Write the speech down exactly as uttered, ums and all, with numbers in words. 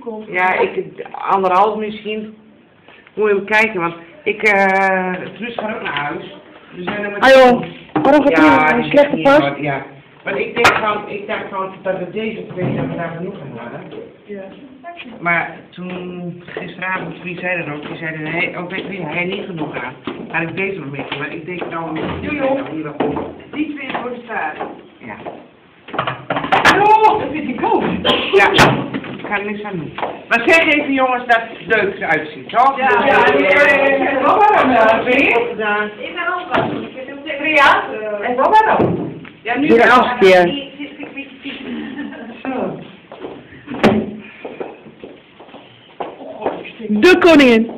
komt. Ja, ik, anderhalf misschien. Moet je even kijken, want ik, eh, Truus gaat ook naar huis. We zijn er met... Ah joh, waarom gaat Ja, u een die slechte is pas? niet goed, ja. Maar ik denk van, ik dacht van dat we deze twee dat we daar genoeg aan hadden. Ja. Maar toen, gisteravond, wie zei dat ook? Die zeiden, nee, ook weet wie, hij niet genoeg aan. Ga ik deze nog mee doen, maar ik denk nou... Jojo. Nou, hier wel. Die twee voor de straat. Ja. Oh, dat vind ik koud. Ja, ik ga er niks aan doen. Maar zeg even jongens dat het leuk eruit ziet, toch? Ja, ja, ik heb wel warm, ja. Vind je? Gedaan. Ik ga ook wat doen. Ik heb hem tegen ja. En wel warm. Ja, nu Doe de wel. afkeer. Zo. De koningin.